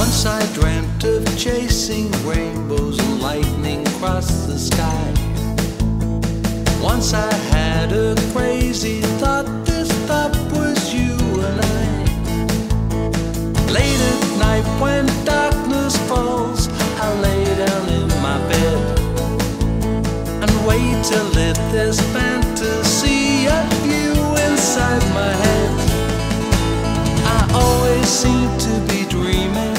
Once I dreamt of chasing rainbows and lightning across the sky. Once I had a crazy thought, this thought was you and I. Late at night when darkness falls, I lay down in my bed and wait to let this fantasy of you inside my head. I always seem to be dreaming.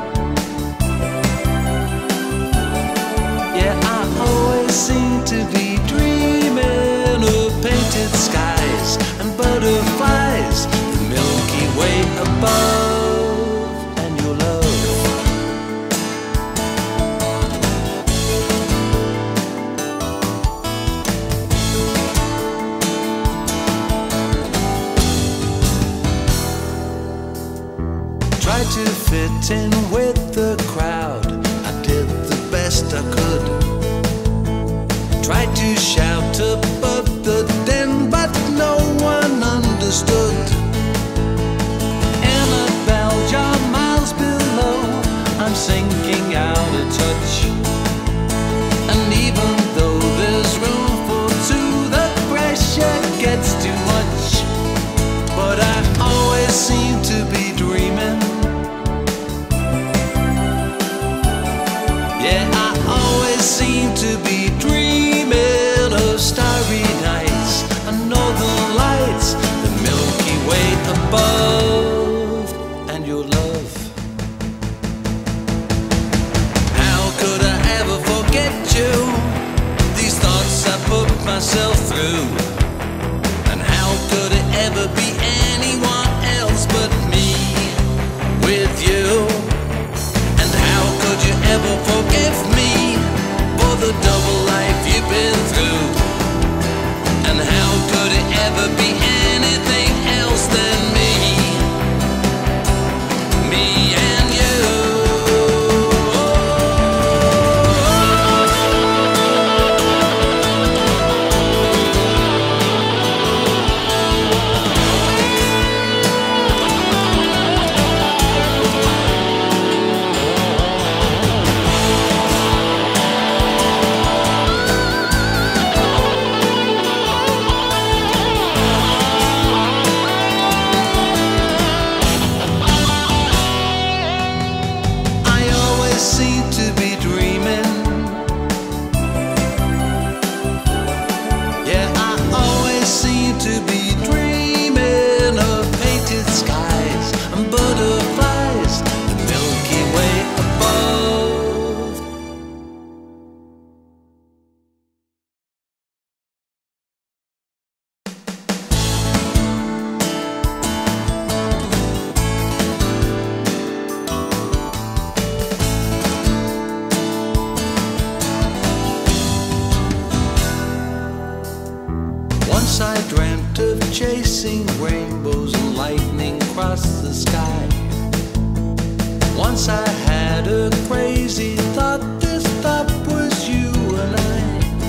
Yeah, I always seem to be dreaming of painted skies and butterflies, the Milky Way above, and your love. Tried to fit in with the crowd, I did the best I could. Tried to shout above the din, but no one understood. Annabelle, you're miles below, I'm sinking out of touch. And even though there's room for two, the pressure gets too much. But I always seem to be dreaming. Yeah, I always seem to be dreaming of starry nights and northern lights, the Milky Way above, and your love. How could I ever forget you? These thoughts I put myself through. And how could it ever be anyone else but me with you? And how could you ever forgive me for the double life you've been through? And how could it ever be anything else than me? Me and you. Seem to be dreaming. Yeah, I always seem to be dreaming of painted skies and butterflies, the Milky Way above. Once I dreamt of chasing rainbows and lightning across the sky. Once I had a crazy thought, this thought was you and I.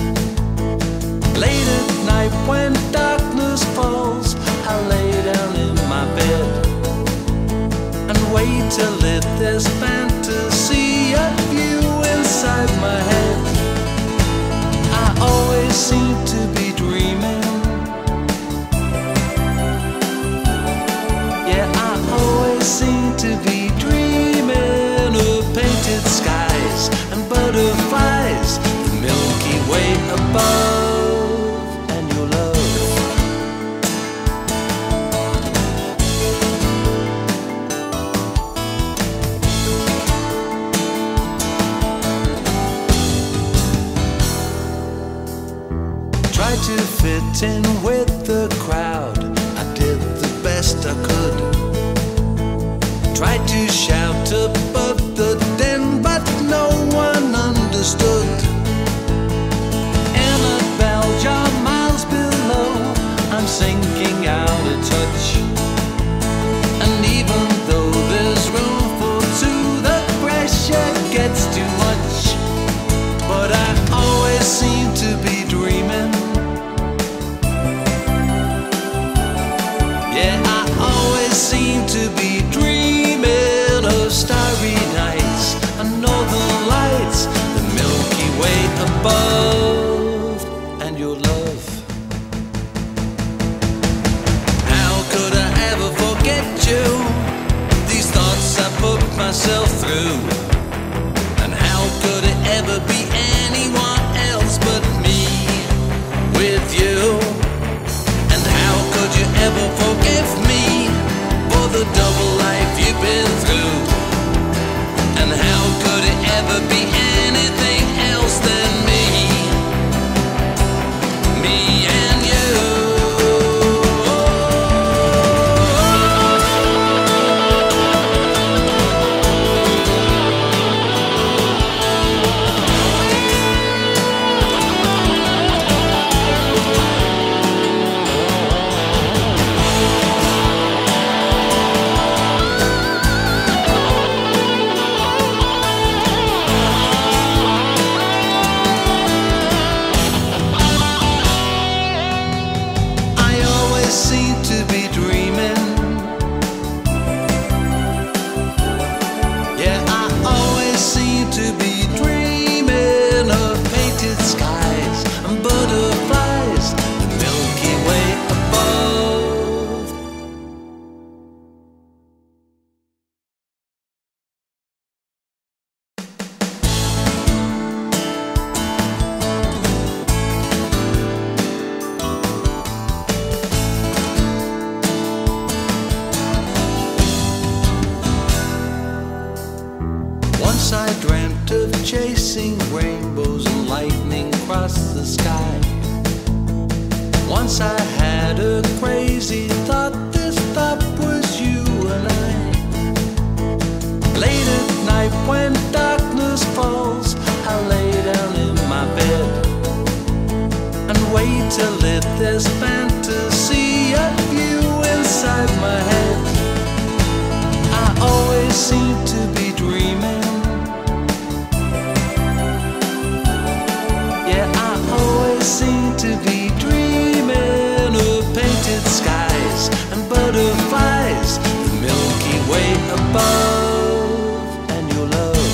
Late at night when darkness falls, I lay down in my bed and wait to let this fantasy of you inside my head. I always seem to be dreaming. Seem to be dreaming of painted skies and butterflies, the Milky Way above, and your love. Tried to fit in with the crowd, I did the best I could. Tried to shout above the din, but no one understood. Annabelle, you're miles below, I'm sinking out of touch. And even though there's room for two, the pressure gets too much. But I always seem to be dreaming. Yeah, I always seem to be dreaming of stars above and your love. How could I ever forget you? These thoughts I put myself through. And how could it ever be anyone else but me with you? And how could you ever forgive me for the double life you've been through? And how could it ever be anything else than me and you? Seem to be dreaming. Yeah, I always seem to be dreaming of painted skies and butterflies, the Milky Way above. Once I dreamt of chasing rainbows and lightning across the sky. Once I had a crazy thought, this thought was you and I. Late at night when darkness falls, I lay down in my bed and wait to let this fantasy of you inside my head. I always seem to be dreaming. Seem to be dreaming of painted skies and butterflies, the Milky Way above and your love.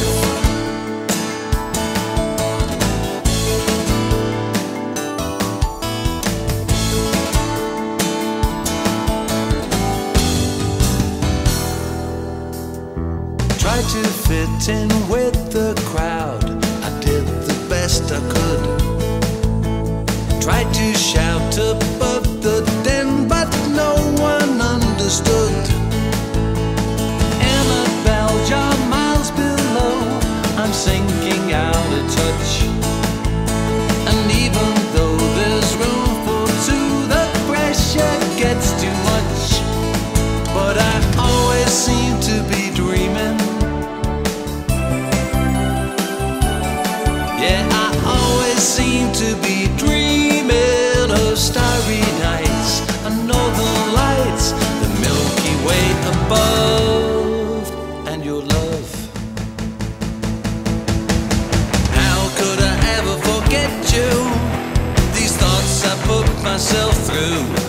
Tried to fit in with the crowd, I did the best I could. Tried to shout above the din, but no one understood. Annabelle, you're miles below, I'm sinking out of touch. And even though there's room for two, the pressure gets too much. But I always seem to be dreaming. Yeah, I always seem to be dreaming. Starry nights and northern lights, the Milky Way above and your love. How could I ever forget you? These thoughts I put myself through.